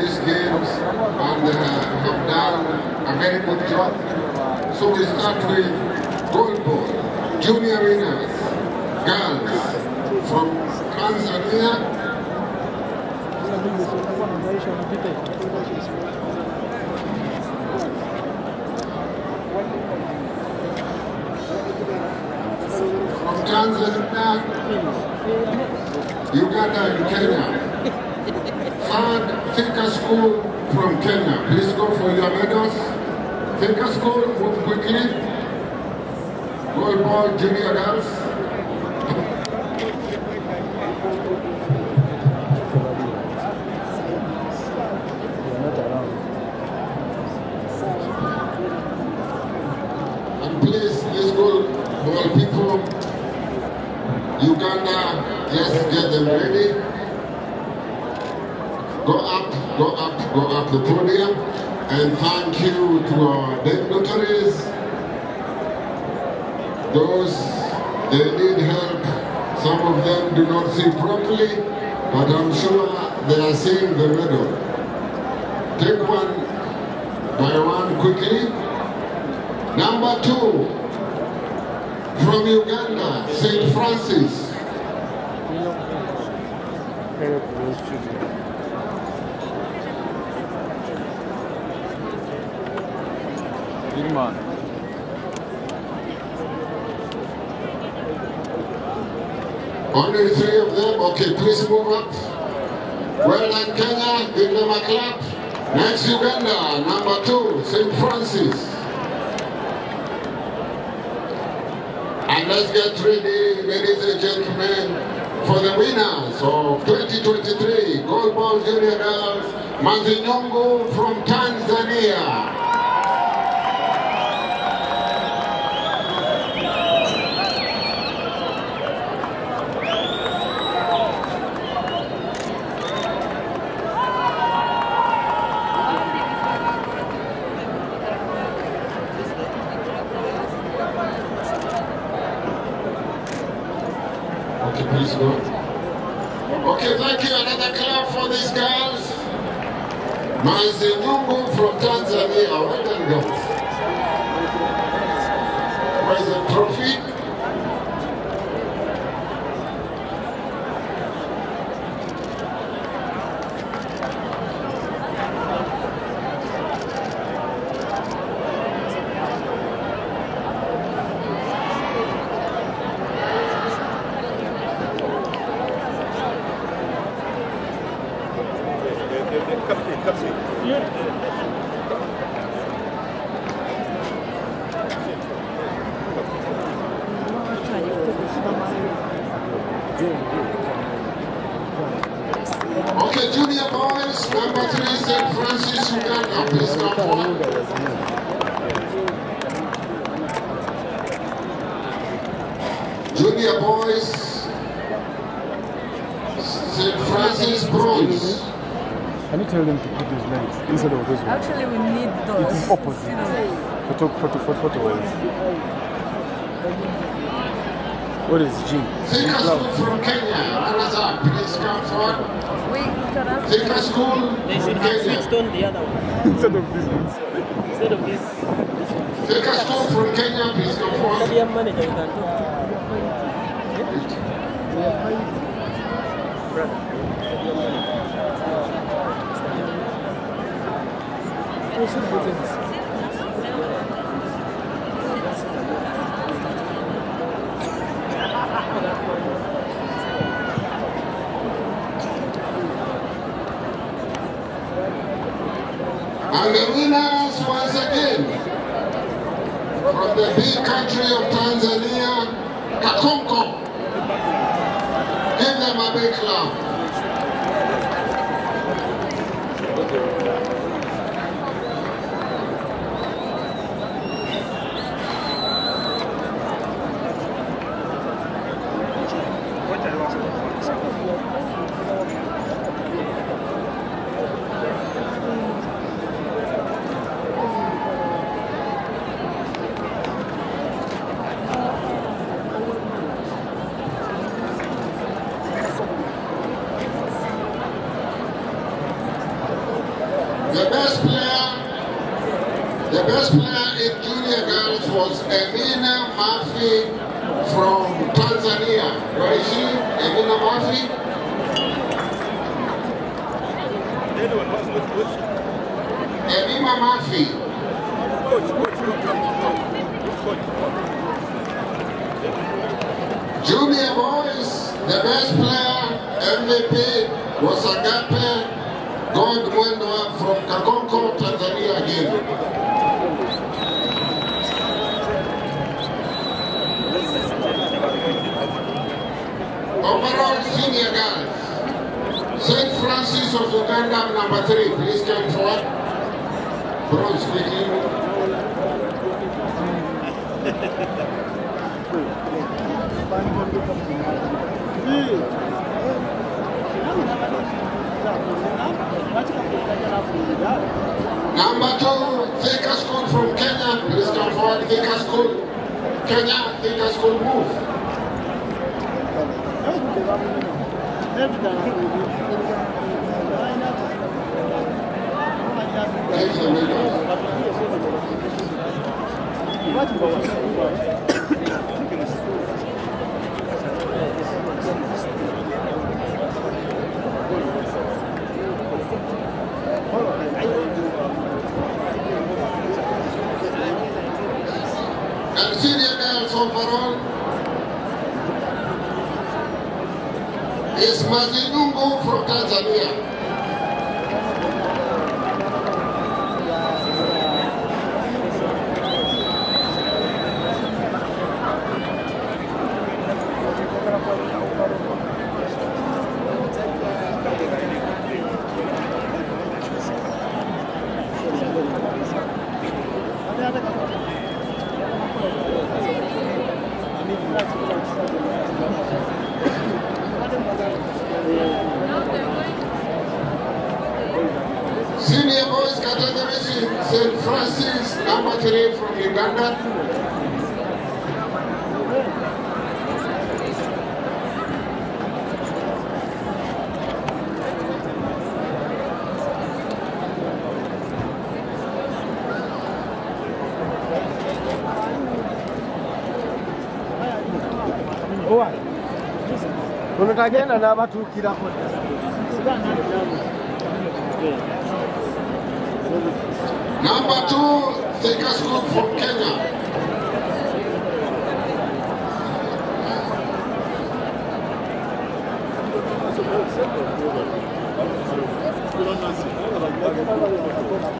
these games and have done a very good job. So we start with gold ball, junior winners, girls from Tanzania. From Tanzania, Uganda and Kenya. Third, Thika School from Kenya. Please go for your medals. Thika School, move quickly. Gold ball, junior girls. And please, let's go, all people, Uganda, just get them ready. Go up the podium, and thank you to our dignitaries. Those, they need help. Some of them do not see properly, but I'm sure they are seeing the medal. Take one by one quickly. Number 2, from Uganda, St. Francis. Only 3 of them. Okay, please move up. Well done, Kenya. Give them a clap. Next, Uganda, number 2, St. Francis. And let's get ready, ladies and gentlemen, for the winners of 2023 Gold Ball Junior Girls, Mazinyongo from Tanzania. Okay, please go. Okay, thank you. Another clap for these girls. Mazinyongo from Tanzania. Well done, girls. Where's the trophy? Okay, junior boys, number 3, St. Francis, Uganda. Please come forward. Junior boys, St. Francis bronze. Can you tell them to put these legs instead of this one? Actually, we need those. It is opposite. Photo-wise. What is G? Thika School from Kenya. Runners up. Please come forward. Thika School They should from have Kenya. switched on the other one. Instead of this one. Instead of this. Thika School from Kenya. Please come forward. Stadium manager, you can talk to. And the winners once again from the big country of Tanzania, Kakonko. Give them a big clap. The best player in junior girls was Emina Murphy from Tanzania. Where is she? Emina Murphy? Emina Murphy. Junior boys, the best player, MVP, was Agape Godwendwa from Kakonko, Tanzania again. Overall senior girls, St. Francis of Uganda, number 3, please come forward. Bronze quickly. Number 2, Thika School from Kenya, please come forward. Thika School, Kenya, Thika School, move. Take the windows. And senior girls overall is Mazinungu from Tanzania. Senior boys category, St. Francis, number 3 from Uganda. Unatagenda na watu kila kona. Number 2, Thika School from Kenya.